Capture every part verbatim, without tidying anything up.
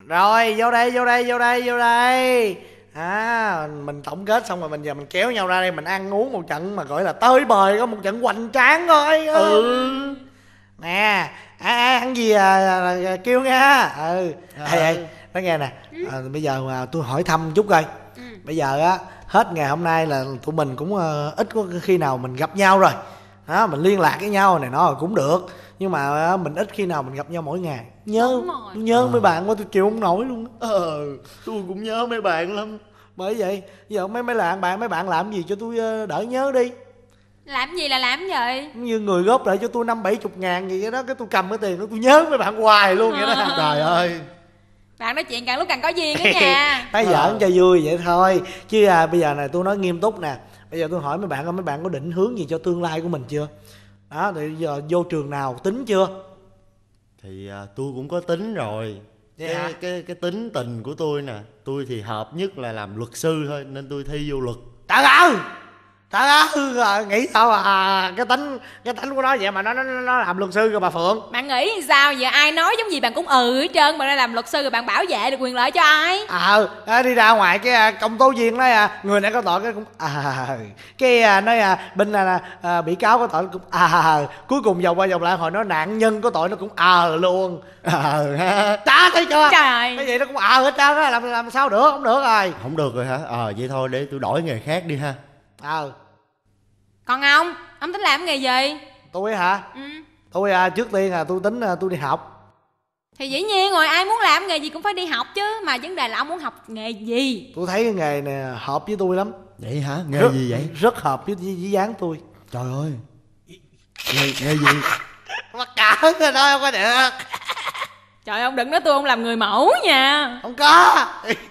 Rồi vô đây vô đây vô đây vô đây. À, mình tổng kết xong rồi mình giờ mình kéo nhau ra đây mình ăn uống một trận mà gọi là tơi bời, có một trận hoành tráng thôi. Ừ. Nè, à, à, ăn gì à, à, kêu nha. Ừ. À. Ê, ê, nói nghe nè, à, bây giờ à, tôi hỏi thăm chút coi. Ừ. Bây giờ á, hết ngày hôm nay là tụi mình cũng uh, ít có khi nào mình gặp nhau rồi. Đó, mình liên lạc với nhau này nó cũng được. Nhưng mà uh, mình ít khi nào mình gặp nhau mỗi ngày. Nhớ, tôi nhớ à. mấy bạn quá tôi chịu không nổi luôn. Ờ, tôi cũng nhớ mấy bạn lắm. Bởi vậy, giờ mấy mấy bạn bạn mấy bạn làm gì cho tôi uh, đỡ nhớ đi. Làm gì là làm vậy? Như người góp lại cho tôi năm bảy chục ngàn gì đó, cái tôi cầm cái tiền đó tôi nhớ mấy bạn hoài luôn vậy đó. Trời ơi, bạn nói chuyện càng lúc càng có duyên đó nha. Nói giỡn cho vui vậy thôi. Chứ à, bây giờ này tôi nói nghiêm túc nè. Bây giờ tôi hỏi mấy bạn, mấy bạn có định hướng gì cho tương lai của mình chưa? Đó, thì giờ vô trường nào tính chưa? Thì à, tôi cũng có tính rồi. Cái, hả? cái cái tính tình của tôi nè, tôi thì hợp nhất là làm luật sư thôi, nên tôi thi vô luật. Trời ơi, trời ơi, nghĩ sao à, cái tính cái tính của nó vậy mà nó nó nó làm luật sư rồi bà Phượng. Bạn nghĩ sao giờ, ai nói giống gì bạn cũng ừ hết trơn. Bạn ra làm luật sư rồi bạn bảo vệ được quyền lợi cho ai? Ờ à, đi ra ngoài cái công tố viên nói à, người này có tội cái cũng à, cái à, nói à, bên là à, bị cáo có tội cũng à, cuối cùng vòng qua vòng lại hồi nó nạn nhân có tội nó cũng ờ à, luôn. Ờ ha, đã thấy chưa? Trời, cái gì nó cũng ờ à, hết trơn á, làm làm sao được, không được rồi. Không được rồi hả? Ờ à, vậy thôi để tôi đổi nghề khác đi ha. Ờ à. Còn ông, ông tính làm nghề gì? Tôi hả? Ừ. Tôi à, trước tiên là tôi tính à, tôi đi học. Thì dĩ nhiên rồi, ai muốn làm nghề gì cũng phải đi học chứ. Mà vấn đề là ông muốn học nghề gì? Tôi thấy cái nghề này hợp với tôi lắm. Vậy hả? Nghề rất, gì vậy? Rất hợp với, với, với dáng tôi. Trời ơi, nghề, nghề gì? Mắc cỡ rồi đó, không có được. Trời, ông đừng nói tôi không làm người mẫu nha. Không có.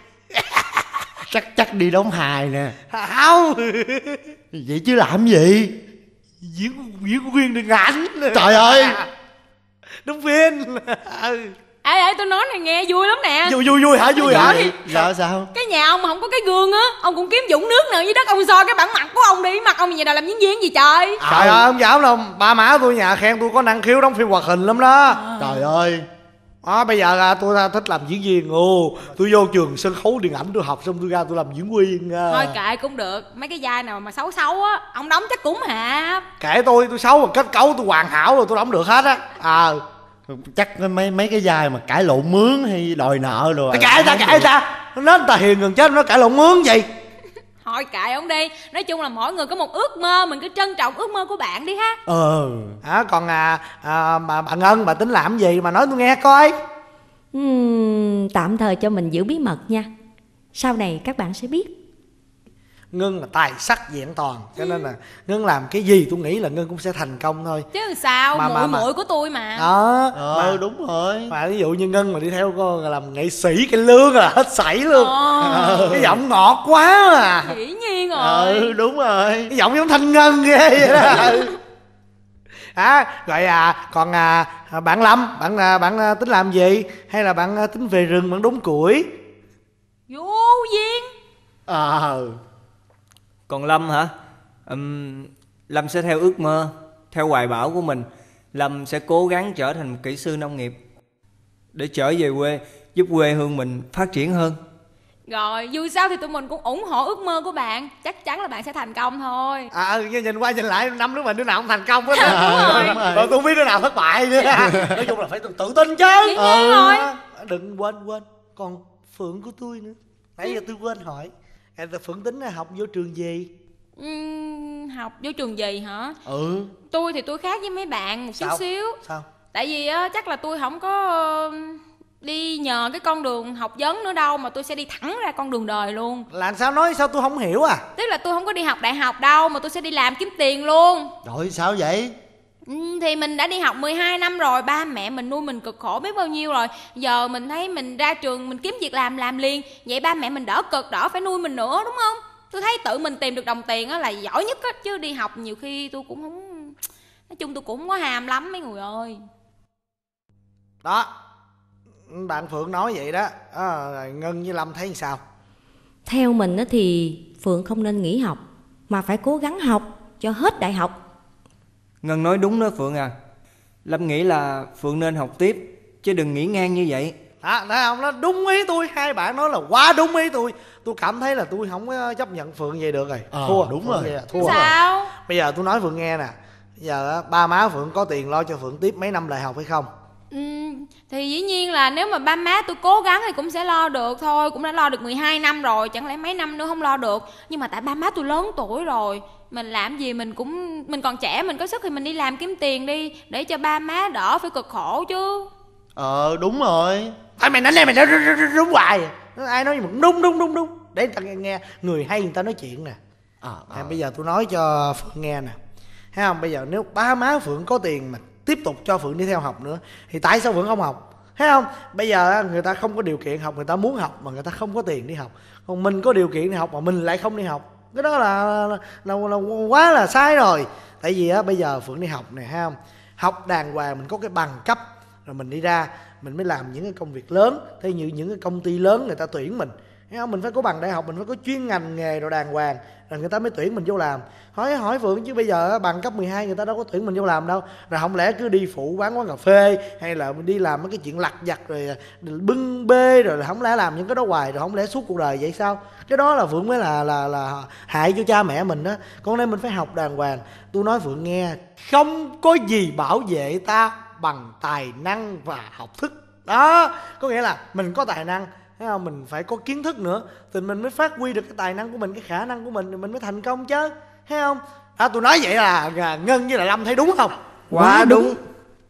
Chắc chắc đi đóng hài nè. Không. Vậy chứ làm gì? Diễn diễn viên điện ảnh. Trời ơi, đóng viên. Ừ. Ê ê, tôi nói này nghe vui lắm nè. Vui vui vui hả? Vui hả? Sao sao? Cái nhà ông mà không có cái gương á, ông cũng kiếm vũng nước nào dưới đất ông soi cái bản mặt của ông đi. Mặt ông như nào làm diễn viên gì trời. Trời ơi, không dám đâu. Ba má tôi nhà khen tôi có năng khiếu đóng phim hoạt hình lắm đó. À. Trời ơi. À, bây giờ là tôi thích làm diễn viên. Ồ, tôi vô trường sân khấu điện ảnh tôi học xong tôi ra tôi làm diễn viên. Thôi kệ cũng được. Mấy cái vai nào mà xấu xấu á ông đóng chắc cũng hả. Kệ tôi, tôi xấu mà kết cấu tôi hoàn hảo rồi tôi đóng được hết á. Ờ à. Chắc mấy mấy cái vai mà cãi lộn mướn hay đòi nợ rồi. Cãi ta cãi ta. Nó ta hiền gần chết nó cãi lộn mướn gì. Thôi kệ ông đi. Nói chung là mỗi người có một ước mơ, mình cứ trân trọng ước mơ của bạn đi ha. Ờ à, còn à, à, bà, bà Ngân bà tính làm gì mà nói tôi nghe coi. uhm, Tạm thời cho mình giữ bí mật nha. Sau này các bạn sẽ biết. Ngân là tài sắc vẹn toàn, cho nên là Ngân làm cái gì tôi nghĩ là Ngân cũng sẽ thành công thôi. Chứ sao, mà, muội muội của tôi mà. Đó. Ờ mà, đúng rồi. Mà ví dụ như Ngân mà đi theo con làm nghệ sĩ cái lương là hết sảy luôn. Ờ. Cái giọng ngọt quá à. Dĩ nhiên rồi. Ừ đúng rồi. Cái giọng giống Thanh Ngân ghê vậy đó. À, rồi à, còn à, bạn Lâm, bạn à, bạn à, tính làm gì? Hay là bạn à, tính về rừng bạn đốn củi? Vô duyên. Ờ à. Còn Lâm hả? Um, Lâm sẽ theo ước mơ, theo hoài bão của mình. Lâm sẽ cố gắng trở thành một kỹ sư nông nghiệp để trở về quê, giúp quê hương mình phát triển hơn. Rồi, dù sao thì tụi mình cũng ủng hộ ước mơ của bạn. Chắc chắn là bạn sẽ thành công thôi. À ừ, nhìn qua nhìn lại năm đứa mình đứa nào cũng thành công hết á. À, đúng rồi. Rồi tôi không biết đứa nào thất bại nữa. Nói chung là phải tự, tự tin chứ. Dĩ nhiên rồi. Đừng quên quên còn Phượng của tôi nữa. Nãy giờ tôi quên hỏi. À, Phượng tính học vô trường gì? Uhm, học vô trường gì hả? Ừ. Tôi thì tôi khác với mấy bạn một Sao? chút xíu. Sao? Tại vì á, chắc là tôi không có uh, đi nhờ cái con đường học vấn nữa đâu, mà tôi sẽ đi thẳng ra con đường đời luôn. Là sao nói sao tôi không hiểu à? Tức là tôi không có đi học đại học đâu, mà tôi sẽ đi làm kiếm tiền luôn. Rồi sao vậy? Ừ, thì mình đã đi học mười hai năm rồi, ba mẹ mình nuôi mình cực khổ biết bao nhiêu rồi. Giờ mình thấy mình ra trường mình kiếm việc làm làm liền. Vậy ba mẹ mình đỡ cực, đỡ phải nuôi mình nữa đúng không? Tôi thấy tự mình tìm được đồng tiền á là giỏi nhất á. Chứ đi học nhiều khi tôi cũng không... Nói chung tôi cũng không có hàm lắm mấy người ơi. Đó, bạn Phượng nói vậy đó à, Ngân với Lâm thấy sao? Theo mình thì Phượng không nên nghỉ học, mà phải cố gắng học cho hết đại học. Ngân nói đúng đó Phượng à. Lâm nghĩ là Phượng nên học tiếp, chứ đừng nghỉ ngang như vậy. Đó, thấy không? Nó đúng ý tôi, hai bạn nói là quá đúng ý tôi. Tôi cảm thấy là tôi không có chấp nhận Phượng vậy được rồi. Ờ, Thua, đúng Phượng rồi. vậy là thua. Sao? Bây giờ tôi nói Phượng nghe nè. Bây giờ á, ba má Phượng có tiền lo cho Phượng tiếp mấy năm đại học hay không? Ừ, thì dĩ nhiên là nếu mà ba má tôi cố gắng thì cũng sẽ lo được thôi. Cũng đã lo được mười hai năm rồi, chẳng lẽ mấy năm nữa không lo được. Nhưng mà tại ba má tôi lớn tuổi rồi, mình làm gì mình cũng, mình còn trẻ, mình có sức thì mình đi làm kiếm tiền đi, để cho ba má đỡ phải cực khổ chứ. Ờ đúng rồi. Thôi mày nói này mày nói đúng hoài. Ai nói gì mà cũng đúng đúng đúng đúng. Để người ta nghe, nghe người hay người ta nói chuyện nè. À, à. À, bây giờ tôi nói cho Phượng nghe nè. Thấy không? Bây giờ nếu ba má Phượng có tiền mà tiếp tục cho Phượng đi theo học nữa thì tại sao Phượng không học? Thấy không? Bây giờ người ta không có điều kiện học, người ta muốn học mà người ta không có tiền đi học. Còn mình có điều kiện đi học mà mình lại không đi học. Cái đó là là, là, là quá là sai rồi. Tại vì á, bây giờ Phượng đi học nè, thấy không? Học đàng hoàng, mình có cái bằng cấp rồi mình đi ra mình mới làm những cái công việc lớn. Thế như những cái công ty lớn người ta tuyển mình, thấy không? Mình phải có bằng đại học, mình phải có chuyên ngành nghề rồi đàng hoàng rồi người ta mới tuyển mình vô làm. Hỏi hỏi Phượng chứ bây giờ bằng cấp mười hai người ta đâu có tuyển mình vô làm đâu. Rồi không lẽ cứ đi phụ bán quán cà phê hay là đi làm mấy cái chuyện lặt vặt rồi bưng bê rồi không lẽ làm những cái đó hoài rồi không lẽ suốt cuộc đời vậy sao? Cái đó là Phượng mới là là là hại cho cha mẹ mình đó. Con này mình phải học đàng hoàng. Tôi nói Phượng nghe, không có gì bảo vệ ta bằng tài năng và học thức. Đó, có nghĩa là mình có tài năng, thấy không? Mình phải có kiến thức nữa thì mình mới phát huy được cái tài năng của mình, cái khả năng của mình thì mình mới thành công chứ, thấy không? À, tôi nói vậy là Ngân với là Lâm thấy đúng không? Quá đúng, đúng.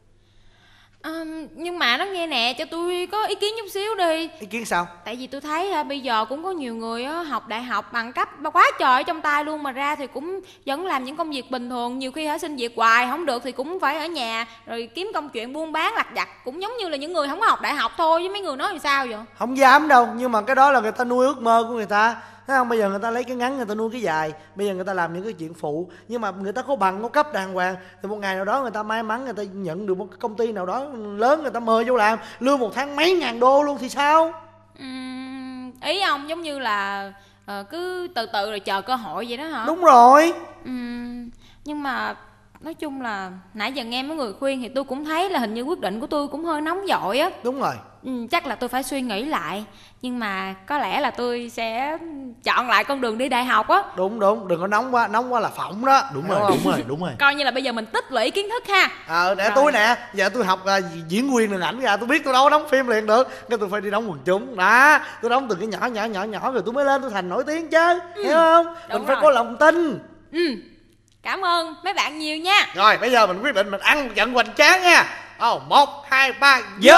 À, nhưng mà nó nghe nè, cho tôi có ý kiến chút xíu đi. Ý kiến sao? Tại vì tôi thấy à, bây giờ cũng có nhiều người á, học đại học bằng cấp quá trời ở trong tay luôn, mà ra thì cũng vẫn làm những công việc bình thường. Nhiều khi hả xin việc hoài không được thì cũng phải ở nhà rồi kiếm công chuyện buôn bán lặt vặt, cũng giống như là những người không có học đại học thôi. Với mấy người nói thì sao vậy? Không dám đâu, nhưng mà cái đó là người ta nuôi ước mơ của người ta, thấy không? Bây giờ người ta lấy cái ngắn người ta nuôi cái dài, bây giờ người ta làm những cái chuyện phụ, nhưng mà người ta có bằng có cấp đàng hoàng thì một ngày nào đó người ta may mắn người ta nhận được một cái công ty nào đó lớn, người ta mời vô làm lương một tháng mấy ngàn đô luôn thì sao? Uhm, ý ông giống như là uh, cứ từ từ rồi chờ cơ hội vậy đó hả? Đúng rồi. Uhm, nhưng mà nói chung là nãy giờ nghe mấy người khuyên thì tôi cũng thấy là hình như quyết định của tôi cũng hơi nóng vội á. Đúng rồi. Ừ, chắc là tôi phải suy nghĩ lại. Nhưng mà có lẽ là tôi sẽ chọn lại con đường đi đại học á. Đúng đúng, đừng có nóng quá, nóng quá là phỏng đó. Đúng rồi, đúng rồi, đúng rồi. Coi như là bây giờ mình tích lũy kiến thức ha. Ờ, để Rồi. tôi nè, giờ tôi học uh, diễn viên điện ảnh ra, tôi biết tôi đâu có đóng phim liền được, cái tôi phải đi đóng quần chúng. Đó, tôi đóng từ cái nhỏ nhỏ nhỏ nhỏ rồi tôi mới lên tôi thành nổi tiếng chứ, ừ. Hiểu không? Đúng Mình phải rồi. có lòng tin. Ừ, cảm ơn mấy bạn nhiều nha. Rồi bây giờ mình quyết định mình ăn một trận hoành tráng nha. Ồ, một, hai, ba, Vô!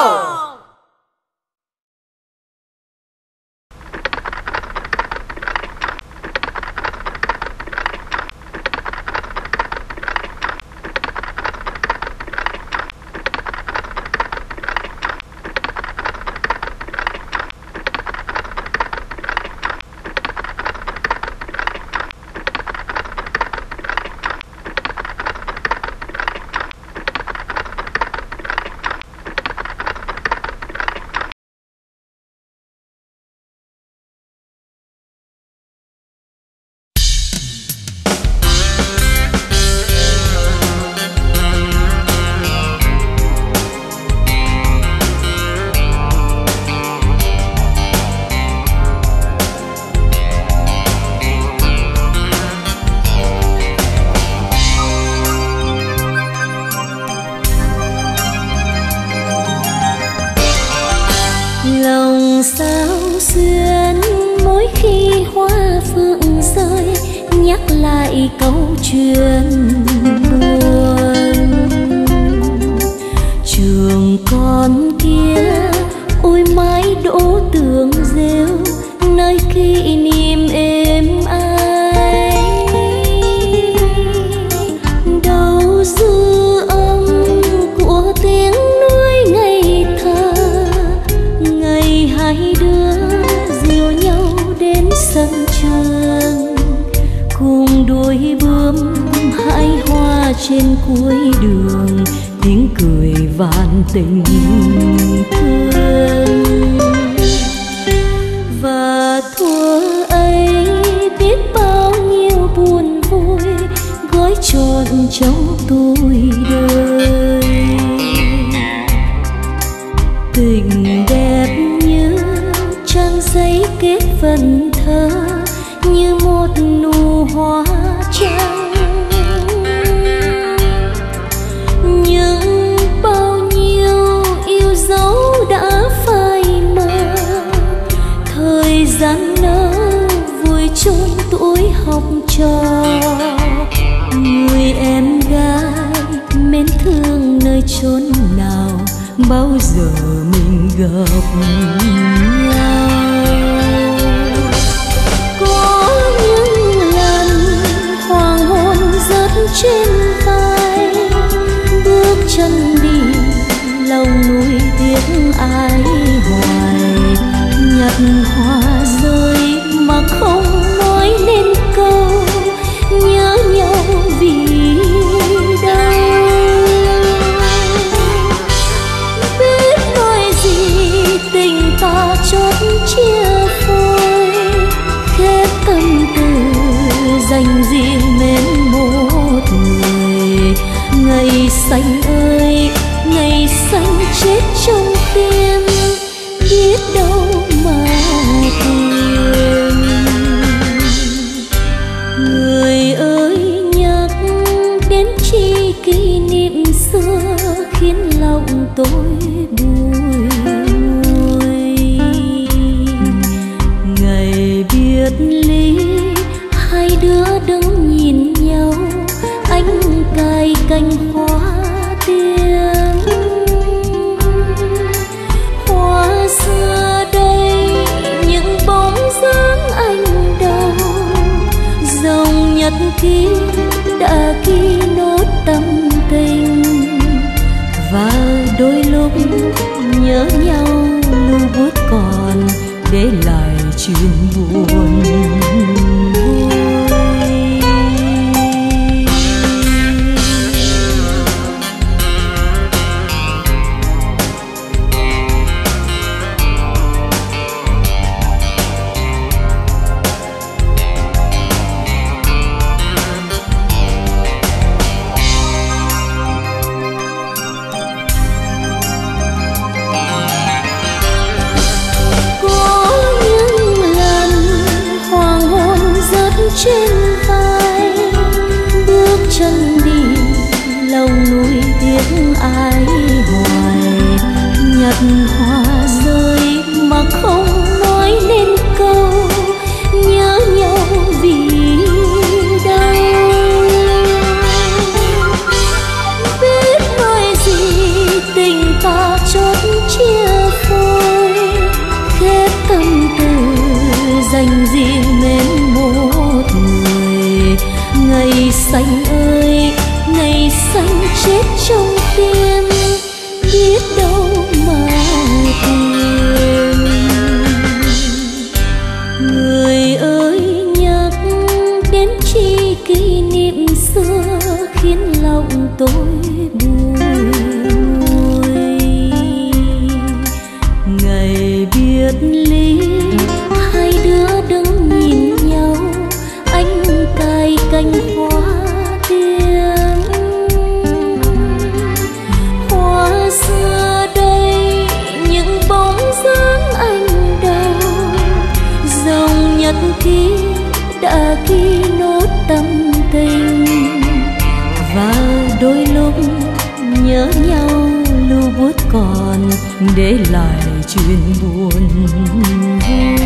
Lòng sao xuyên mỗi khi hoa phượng rơi, nhắc lại câu chuyện buồn. Trường con kia ôi mái đỗ tường rêu, nơi kỷ niệm êm ái. Đâu dư âm của tiếng nuôi ngày thơ, ngày hai đứa dìu nhau đến sân trường, cùng đuổi bướm hái hoa trên cuối đường, tiếng cười vạn tình thương. Và thuở ấy biết bao nhiêu buồn vui gói trọn trong tuổi đời. Tình cho người em gái mến thương nơi chốn nào bao giờ mình gặp nhau. Có những lần hoàng hôn rớt trên vai, bước chân đi lòng nuối tiếc ai hoài, nhặt hoa rơi mà không nói nên câu nhớ nhau vì đâu. Biết nói gì tình ta chót chia phôi, khép tâm tư dành riêng mến một người. Ngày xanh ơi ngày xanh chết trong tim, biết đâu mà tìm. Người ơi nhắc đến chi kỷ niệm xưa khiến lòng tôi bùi ngùi. Ngày biệt ly hai đứa đứng nhìn nhau, anh cài cành hoa tiên. Hoa xưa đây những bóng dáng anh đâu, dòng nhật ký đã ghi nốt tâm tình. Và đôi lúc nhớ nhau lưu bút còn để lại chuyện buồn vui. Trên vai bước chân đi lòng nuối tiếc ai hoài, nhặt hoa rơi mà không nói nên câu nhớ nhau vì đâu. Biết nói gì tình ta chót chia phôi, khép tâm tư dành riêng mến một người. Ngày xanh ơi ngày xanh chết trong tim, biết đâu mà tìm. Người ơi nhắc đến chi kỷ niệm xưa khiến lòng tôi bùi ngùi. Ngày biệt ly hai đứa đứng nhìn nhau, anh cài cành hoa tiên. Hoa xưa đây những bóng dáng anh đâu, dòng nhật ký đã ghi nốt tâm tình. Và đôi lúc nhớ nhau lưu bút còn để lại chuyện buồn vui.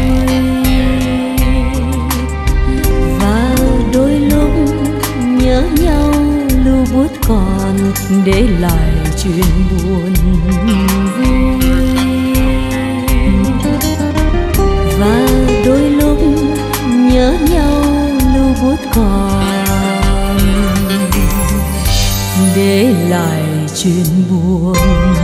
Và đôi lúc nhớ nhau lưu bút còn để lại chuyện buồn vui. Và đôi lúc nhớ nhau lưu bút còn để lại chuyện buồn